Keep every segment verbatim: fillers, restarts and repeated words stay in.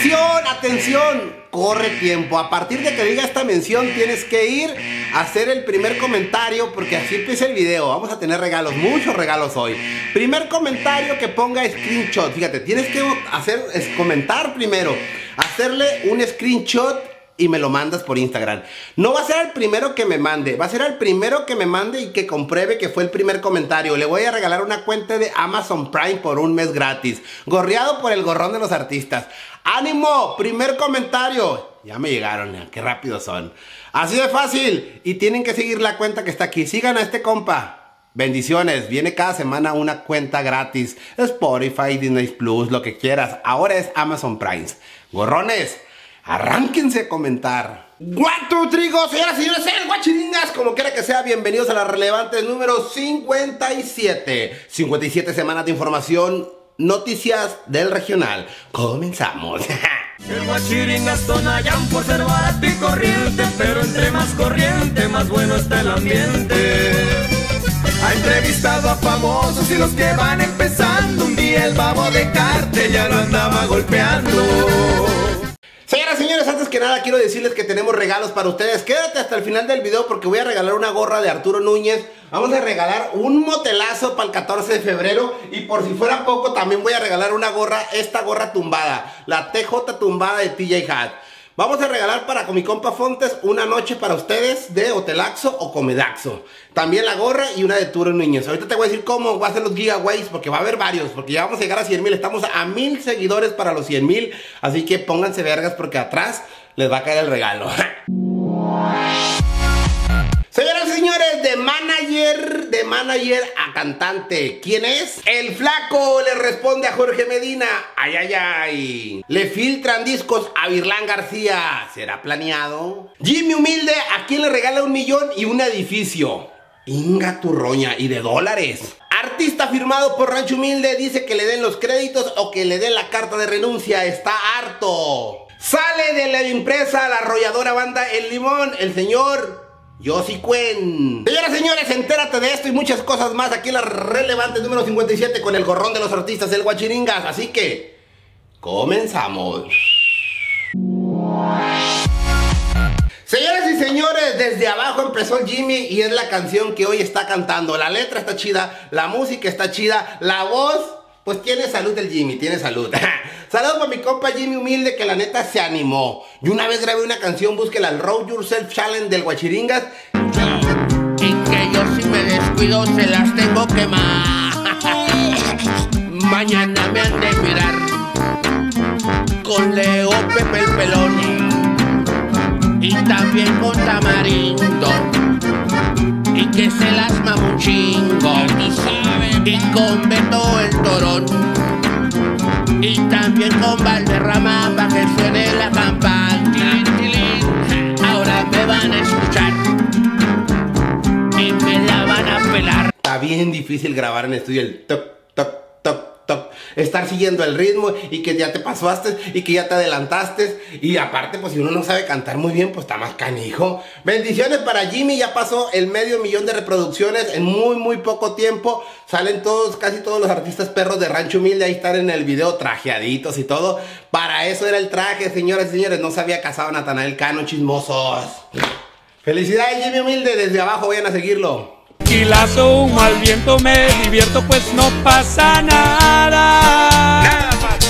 Atención, atención, corre tiempo. A partir de que diga esta mención tienes que ir a hacer el primer comentario, porque así empieza el video. Vamos a tener regalos, muchos regalos hoy. Primer comentario que ponga screenshot. Fíjate, tienes que hacer es comentar primero, hacerle un screenshot y me lo mandas por Instagram. No va a ser el primero que me mande, va a ser el primero que me mande y que compruebe que fue el primer comentario. Le voy a regalar una cuenta de Amazon Prime por un mes gratis, gorreado por el gorrón de los artistas. ¡Ánimo! Primer comentario. Ya me llegaron, qué rápidos son. Así de fácil. Y tienen que seguir la cuenta que está aquí. Sigan a este compa. Bendiciones. Viene cada semana una cuenta gratis. Spotify, Disney Plus, lo que quieras. Ahora es Amazon Prime. Gorrones, arránquense a comentar. One, two, three, go, señoras y señores, sean guachiringas, como quiera que sea, bienvenidos a la relevante número cincuenta y siete. cincuenta y siete semanas de información, noticias del regional. Comenzamos. El guachiringas tonallan por ser barato y corriente, pero entre más corriente, más bueno está el ambiente. Ha entrevistado a famosos y los que van empezando. Un día el babo de Cártel ya lo andaba golpeando. Señoras y señores, antes que nada quiero decirles que tenemos regalos para ustedes. Quédate hasta el final del video porque voy a regalar una gorra de Arturo Núñez. Vamos a regalar un motelazo para el catorce de febrero. Y por si fuera poco, también voy a regalar una gorra, esta gorra tumbada, la T J tumbada de T J Hat. Vamos a regalar para con mi compa Fontes una noche para ustedes de Hotelaxo o Comedaxo. También la gorra y una de Arturo Núñez. Ahorita te voy a decir cómo va a ser los giveaways, porque va a haber varios, porque ya vamos a llegar a cien mil. Estamos a mil seguidores para los cien mil. Así que pónganse vergas porque atrás les va a caer el regalo. Señoras y señores, de manager, de manager a cantante. ¿Quién es? El Flaco le responde a Jorge Medina. Ay, ay, ay. Le filtran discos a Virlán García. ¿Será planeado? Jimmy Humilde, ¿a quién le regala un millón y un edificio? Inga turroña, y de dólares. Artista firmado por Rancho Humilde dice que le den los créditos o que le den la carta de renuncia. Está harto. Sale de la empresa la arrolladora banda El Limón, el señor Yossi Cuen. Señoras y señores, entérate de esto y muchas cosas más aquí en la relevante número cincuenta y siete con el gorrón de los artistas, el Guachiringas. Así que, comenzamos. Señoras y señores, desde abajo empezó el Jimmy y es la canción que hoy está cantando. La letra está chida, la música está chida, la voz, pues tiene salud el Jimmy, tiene salud. Saludos para mi compa Jimmy Humilde, que la neta se animó. Yo una vez grabé una canción, búsquela, el Road Yourself Challenge del Guachiringas. Y que yo si me descuido se las tengo que más. Mañana me han de mirar con Leo Pepe el Pelón y también con Tamarindo, y que se las mama un chingo, y con Beto el Torón, y también con Valderrama pa' que suene la campana. Ahora me van a escuchar y me la van a pelar. Está bien difícil grabar en estudio el toc, toc, toc, toc. Estar siguiendo el ritmo y que ya te pasaste y que ya te adelantaste. Y aparte, pues si uno no sabe cantar muy bien, pues está más canijo. Bendiciones para Jimmy, ya pasó el medio millón de reproducciones en muy muy poco tiempo. Salen todos, casi todos los artistas perros de Rancho Humilde, ahí están en el video trajeaditos y todo. Para eso era el traje, señoras y señores, no se había casado Natanael Cano, chismosos. Felicidades Jimmy Humilde, desde abajo vayan a seguirlo. Quilazo, un mal viento, me divierto pues no pasa nada. Nada pasa.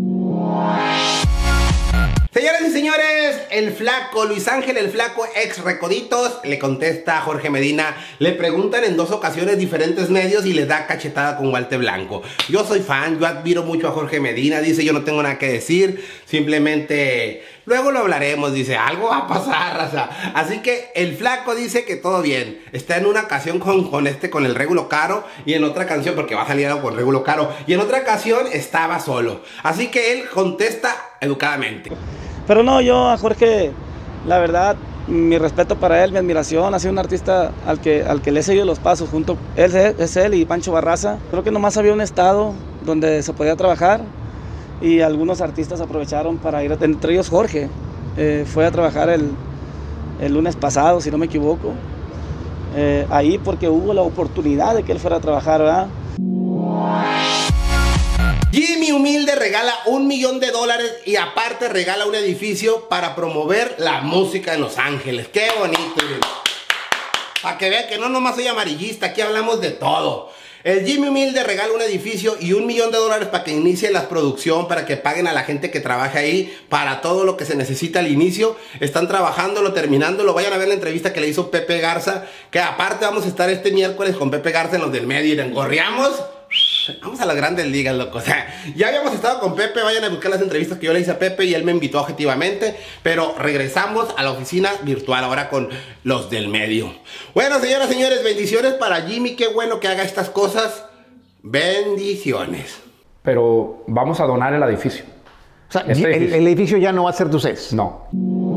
Señoras y señores, el Flaco, Luis Ángel el Flaco, ex Recoditos, le contesta a Jorge Medina. Le preguntan en dos ocasiones diferentes medios y le da cachetada con guante blanco. Yo soy fan, yo admiro mucho a Jorge Medina. Dice, yo no tengo nada que decir, simplemente luego lo hablaremos. Dice, algo va a pasar, raza. Así que el Flaco dice que todo bien. Está en una canción con, con este, con el Régulo Caro, y en otra canción, porque va a salir algo con Régulo Caro, y en otra ocasión estaba solo. Así que él contesta educadamente. Pero no, yo a Jorge, la verdad, mi respeto para él, mi admiración. Ha sido un artista al que, al que le he seguido los pasos junto. Él es él y Pancho Barraza. Creo que nomás había un estado donde se podía trabajar y algunos artistas aprovecharon para ir, entre ellos Jorge. Eh, fue a trabajar el, el lunes pasado, si no me equivoco, eh, ahí porque hubo la oportunidad de que él fuera a trabajar, ¿verdad? Jimmy Humilde regala un millón de dólares y aparte regala un edificio para promover la música en Los Ángeles. ¡Qué bonito! Para que vean que no nomás soy amarillista, aquí hablamos de todo. El Jimmy Humilde regala un edificio y un millón de dólares para que inicie la producción, para que paguen a la gente que trabaja ahí, para todo lo que se necesita al inicio. Están trabajándolo, terminándolo. Vayan a ver la entrevista que le hizo Pepe Garza, que aparte vamos a estar este miércoles con Pepe Garza en Los del Medio y en Gorriamos. Vamos a las grandes ligas, loco. O sea, ya habíamos estado con Pepe. Vayan a buscar las entrevistas que yo le hice a Pepe y él me invitó objetivamente. Pero regresamos a la oficina virtual ahora con Los del Medio. Bueno, señoras y señores, bendiciones para Jimmy. Qué bueno que haga estas cosas. Bendiciones. Pero vamos a donar el edificio. O sea, Este el, edificio. el edificio ya no va a ser tu C E S. No.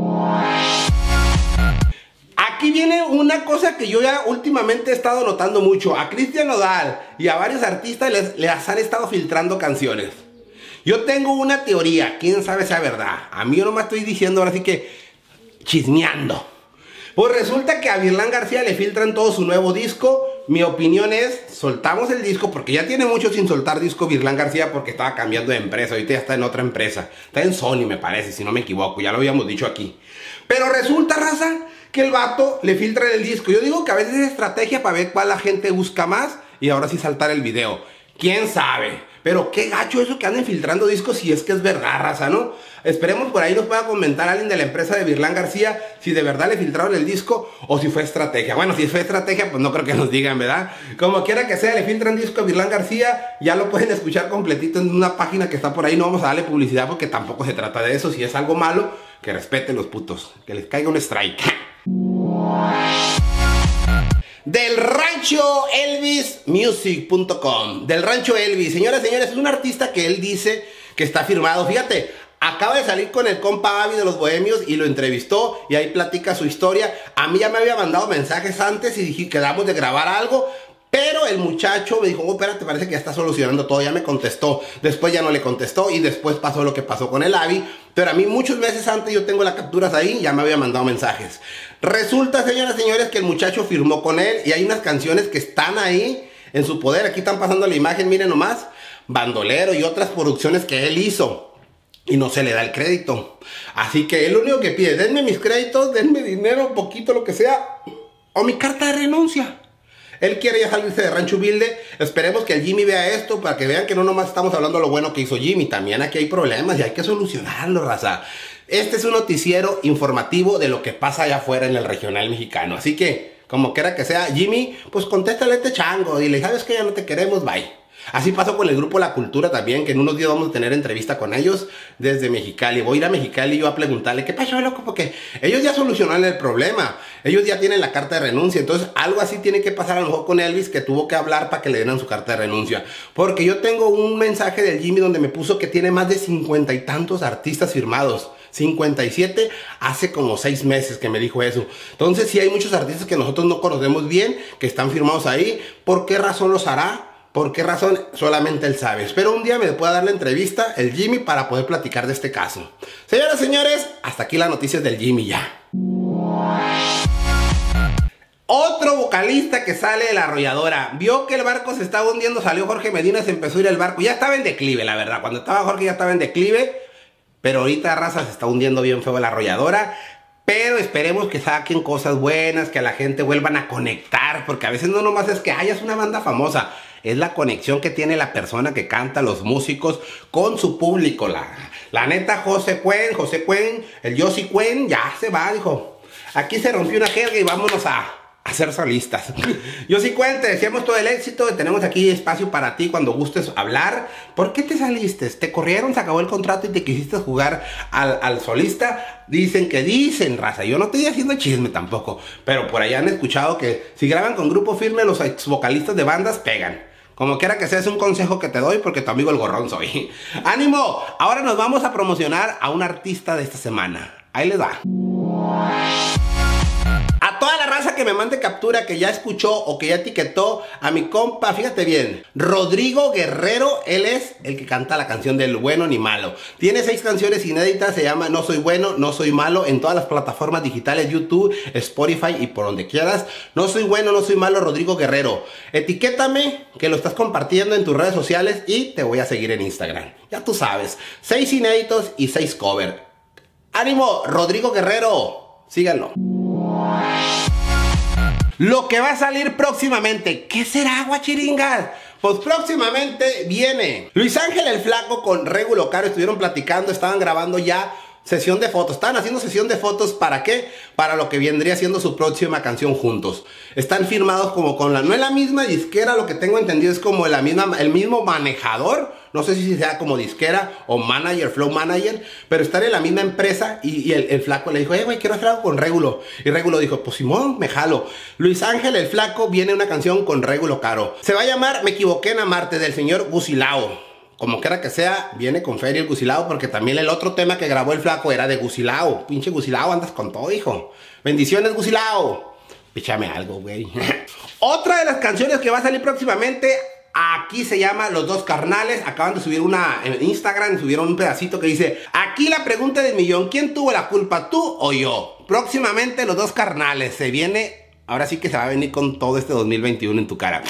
Aquí viene una cosa que yo ya últimamente he estado notando mucho. A Cristian Nodal y a varios artistas les, les han estado filtrando canciones. Yo tengo una teoría, quién sabe si es verdad. A mí yo nomás estoy diciendo ahora sí que chismeando. Pues resulta que a Virlán García le filtran todo su nuevo disco. Mi opinión es, soltamos el disco porque ya tiene mucho sin soltar disco Virlán García porque estaba cambiando de empresa. Ahorita ya está en otra empresa. Está en Sony me parece, si no me equivoco. Ya lo habíamos dicho aquí. Pero resulta, raza, que el vato le filtra el disco. Yo digo que a veces es estrategia para ver cuál la gente busca más y ahora sí saltar el video. ¿Quién sabe? Pero qué gacho eso que anden filtrando discos si es que es verdad, raza, ¿no? Esperemos por ahí nos pueda comentar alguien de la empresa de Virlán García si de verdad le filtraron el disco o si fue estrategia. Bueno, si fue estrategia, pues no creo que nos digan, ¿verdad? Como quiera que sea, le filtran disco a Virlán García. Ya lo pueden escuchar completito en una página que está por ahí. No vamos a darle publicidad porque tampoco se trata de eso. Si es algo malo, que respeten los putos. Que les caiga un strike. Del rancho Elvis Music punto com. Del rancho Elvis. Señoras y señores, es un artista que él dice que está firmado. Fíjate, acaba de salir con el compa Avi de los Bohemios y lo entrevistó y ahí platica su historia. A mí ya me había mandado mensajes antes y dije, quedamos de grabar algo. Pero el muchacho me dijo, oh, espérate, parece que ya está solucionando todo, ya me contestó. Después ya no le contestó y después pasó lo que pasó con el Avi. Pero a mí muchos meses antes, yo tengo las capturas ahí, ya me había mandado mensajes. Resulta, señoras y señores, que el muchacho firmó con él y hay unas canciones que están ahí en su poder. Aquí están pasando la imagen, miren nomás. Bandolero y otras producciones que él hizo. Y no se le da el crédito. Así que él lo único que pide, denme mis créditos, denme dinero, poquito, lo que sea. O mi carta de renuncia. Él quiere ya salirse de Rancho Humilde. Esperemos que el Jimmy vea esto para que vean que no nomás estamos hablando de lo bueno que hizo Jimmy. También aquí hay problemas y hay que solucionarlo, raza. Este es un noticiero informativo de lo que pasa allá afuera en el regional mexicano. Así que, como quiera que sea, Jimmy, pues contéstale a este chango. Dile, ¿sabes que ya no te queremos? Bye. Así pasó con el grupo La Cultura también, que en unos días vamos a tener entrevista con ellos desde Mexicali. Voy a ir a Mexicali yo a preguntarle, ¿qué pasó, loco? Porque ellos ya solucionaron el problema. Ellos ya tienen la carta de renuncia. Entonces, algo así tiene que pasar a lo mejor con Elvis, que tuvo que hablar para que le den su carta de renuncia. Porque yo tengo un mensaje del Jimmy donde me puso que tiene más de cincuenta y tantos artistas firmados. cincuenta y siete hace como seis meses que me dijo eso. Entonces, sí hay muchos artistas que nosotros no conocemos bien, que están firmados ahí. ¿Por qué razón los hará? ¿Por qué razón? Solamente él sabe. Espero un día me pueda dar la entrevista el Jimmy para poder platicar de este caso. Señoras y señores, hasta aquí las noticias del Jimmy ya. Otro vocalista que sale de La Arrolladora. Vio que el barco se estaba hundiendo, salió Jorge Medina, se empezó a ir el barco. Ya estaba en declive, la verdad. Cuando estaba Jorge ya estaba en declive. Pero ahorita, raza, se está hundiendo bien feo La Arrolladora. Pero esperemos que saquen cosas buenas, que a la gente vuelvan a conectar. Porque a veces no nomás es que hayas una banda famosa. Es la conexión que tiene la persona que canta, los músicos, con su público. La, la neta, José Cuen, José Cuen, el Yossi Cuen, ya se va, dijo. Aquí se rompió una jerga y vámonos a, a ser solistas. Yossi Cuen, te deseamos todo el éxito. Tenemos aquí espacio para ti cuando gustes hablar. ¿Por qué te saliste? ¿Te corrieron? ¿Se acabó el contrato y te quisiste jugar al, al solista? Dicen que dicen, raza. Yo no estoy haciendo chisme tampoco. Pero por allá han escuchado que si graban con Grupo Firme, los ex vocalistas de bandas pegan. Como quiera que sea, es un consejo que te doy porque tu amigo el gorrón soy. ¡Ánimo! Ahora nos vamos a promocionar a un artista de esta semana. Ahí les va. A toda la raza que que me mande captura que ya escuchó o que ya etiquetó a mi compa, fíjate bien, Rodrigo Guerrero. Él es el que canta la canción del bueno ni malo. Tiene seis canciones inéditas, se llama No Soy Bueno, No Soy Malo, en todas las plataformas digitales, YouTube, Spotify y por donde quieras. No Soy Bueno, No Soy Malo, Rodrigo Guerrero. Etiquétame que lo estás compartiendo en tus redes sociales y te voy a seguir en Instagram. Ya tú sabes, seis inéditos y seis cover. ¡Ánimo, Rodrigo Guerrero! Síganlo. Lo que va a salir próximamente, ¿qué será, guachiringas? Pues próximamente viene Luis Ángel el Flaco con Regulo Caro. Estuvieron platicando, estaban grabando ya sesión de fotos. Estaban haciendo sesión de fotos, ¿para qué? Para lo que vendría siendo su próxima canción juntos. Están firmados como con la... No es la misma disquera, lo que tengo entendido es como la misma, el mismo manejador. No sé si sea como disquera o manager, flow manager, pero están en la misma empresa. Y, y el, el Flaco le dijo, eh, güey, quiero hacer algo con Regulo. Y Regulo dijo, pues Simón, me jalo. Luis Ángel el Flaco viene una canción con Regulo Caro. Se va a llamar Me Equivoqué en Amarte, del señor Gusilao. Como quiera que sea, viene con feria el Gusilao, porque también el otro tema que grabó el Flaco era de Gusilao. Pinche Gusilao, andas con todo, hijo. Bendiciones, Gusilao. Píchame algo, güey. Otra de las canciones que va a salir próximamente, aquí se llama Los Dos Carnales. Acaban de subir una en Instagram, subieron un pedacito que dice, aquí la pregunta del millón, ¿quién tuvo la culpa, tú o yo? Próximamente Los Dos Carnales. Se viene, ahora sí que se va a venir con todo este dos mil veintiuno en tu cara.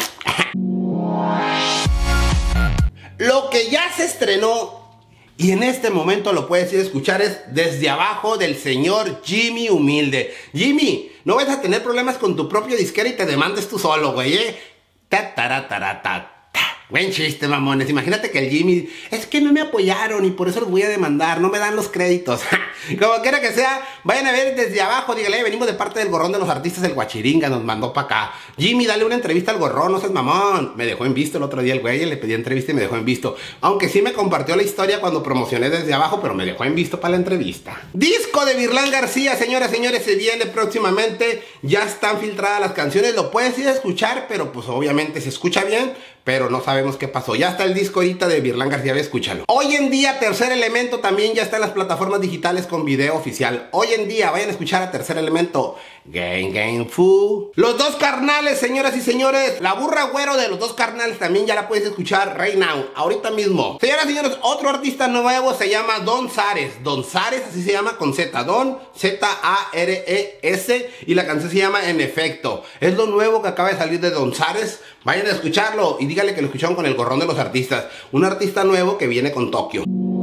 Lo que ya se estrenó y en este momento lo puedes ir a escuchar es Desde Abajo, del señor Jimmy Humilde. Jimmy, no vas a tener problemas con tu propio disquera y te demandes tú solo, güey, ¿eh? Ta, ta, ta, ta, ta. Buen chiste, mamones. Imagínate que el Jimmy, es que no me apoyaron y por eso los voy a demandar, no me dan los créditos. Como quiera que sea, vayan a ver Desde Abajo, dígale, venimos de parte del gorrón de los artistas, el Guachiringa nos mandó para acá. Jimmy, dale una entrevista al gorrón, no seas mamón. Me dejó en visto el otro día el güey, le pedí entrevista y me dejó en visto. Aunque sí me compartió la historia cuando promocioné Desde Abajo, pero me dejó en visto para la entrevista. Disco de Virlán García, señoras y señores, se viene próximamente. Ya están filtradas las canciones, lo puedes ir a escuchar, pero pues obviamente se escucha bien, pero no sabemos qué pasó. Ya está el disco ahorita de Virlán García, escúchalo. Hoy en día Tercer Elemento también ya está en las plataformas digitales con video oficial. Hoy en día vayan a escuchar a Tercer Elemento. Gang Gang Fu. Los Dos Carnales, señoras y señores. La Burra Güero de Los Dos Carnales también ya la puedes escuchar right now, ahorita mismo. Señoras y señores, otro artista nuevo se llama Don Zares. Don Zares, así se llama con Z. Don, Z A R E S. Y la canción se llama En Efecto. Es lo nuevo que acaba de salir de Don Zares. Vayan a escucharlo y díganle que lo escucharon con el gorrón de los artistas. Un artista nuevo que viene con Tokio.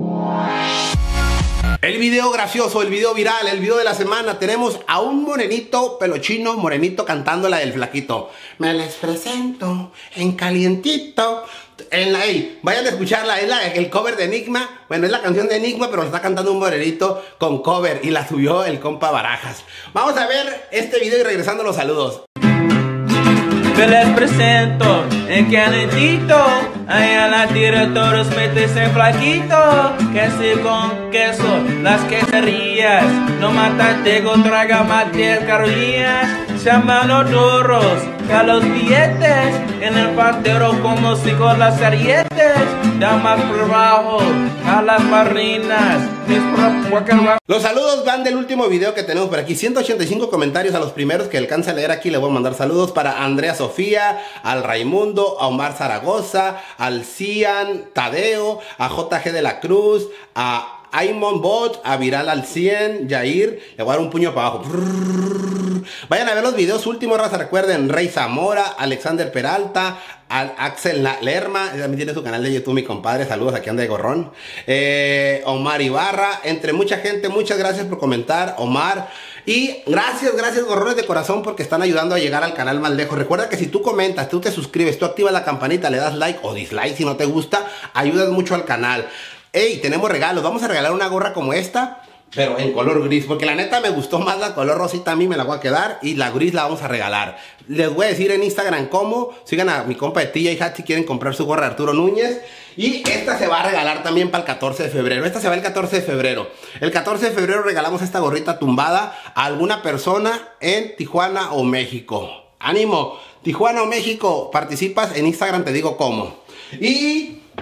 El video gracioso, el video viral, el video de la semana. Tenemos a un morenito, pelochino, morenito cantando la del Flaquito. Me les presento en calientito. En la, hey, vayan a escucharla, es la, el cover de Enigma. Bueno, es la canción de Enigma, pero lo está cantando un morenito con cover y la subió el compa Barajas. Vamos a ver este video y regresando los saludos. Me les presento en calentito, allá la tira todos metes en flaquito, queso con queso, las queserías, no matate con traga mate calorías, se llaman los churros, a los billetes, en el pantero como si con las arietes, damas por abajo, a las marrinas, los saludos van del último video que tenemos por aquí, ciento ochenta y cinco comentarios. A los primeros que alcance a leer aquí le voy a mandar saludos para Andrea Sofía, al Raimundo, a Omar Zaragoza, al Cian Tadeo, a J G de la Cruz, a Aimon Bot, a Viral al cien, Yair, le voy a dar un puño para abajo. Vayan a ver los videos últimos, raza, recuerden, Rey Zamora, Alexander Peralta, al Axel Lerma, también tiene su canal de YouTube, mi compadre, saludos, aquí anda de gorrón, eh, Omar Ibarra, entre mucha gente, muchas gracias por comentar, Omar, y gracias, gracias gorrones de corazón porque están ayudando a llegar al canal más lejos. Recuerda que si tú comentas, tú te suscribes, tú activas la campanita, le das like o dislike si no te gusta, ayudas mucho al canal. Hey, tenemos regalos, vamos a regalar una gorra como esta, pero en color gris, porque la neta me gustó más la color rosita, a mí me la voy a quedar, y la gris la vamos a regalar. Les voy a decir en Instagram cómo, sigan a mi compa de T J Hat si quieren comprar su gorra de Arturo Núñez, y esta se va a regalar también para el catorce de febrero, esta se va el catorce de febrero. El catorce de febrero regalamos esta gorrita tumbada a alguna persona en Tijuana o México. ¡Ánimo! Tijuana o México, participas en Instagram, te digo cómo. Y...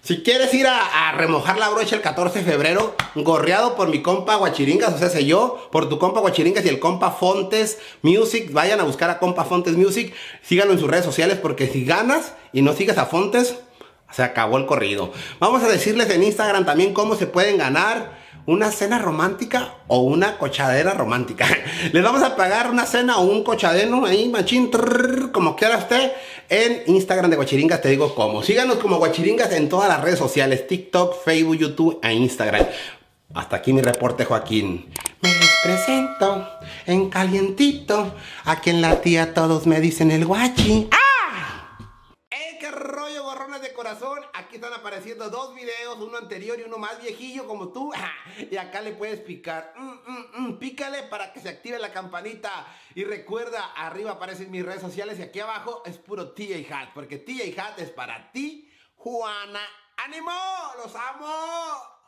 Si quieres ir a, a remojar la brocha el catorce de febrero, gorreado por mi compa Guachiringas, o sea, sé yo, por tu compa Guachiringas y el compa Fontes Music, vayan a buscar a compa Fontes Music, síganlo en sus redes sociales, porque si ganas y no sigues a Fontes, se acabó el corrido. Vamos a decirles en Instagram también cómo se pueden ganar una cena romántica o una cochadera romántica. Les vamos a pagar una cena o un cochadeno ahí, machín, trrr, como quiera usted, en Instagram de Guachiringas, te digo cómo. Síganos como Guachiringas en todas las redes sociales, TikTok, Facebook, YouTube e Instagram. Hasta aquí mi reporte, Joaquín. Me les presento en calientito, aquí en la tía todos me dicen el guachi. ¡Ah! ¡Eh, qué rollo, gorrones de corazón! Aquí están apareciendo dos videos, uno anterior y uno más viejillo como tú. Y acá le puedes picar. Mm, mm, mm, pícale para que se active la campanita. Y recuerda, arriba aparecen mis redes sociales y aquí abajo es puro T J Hat. Porque T J Hat es para ti, Juana. ¡Ánimo! ¡Los amo!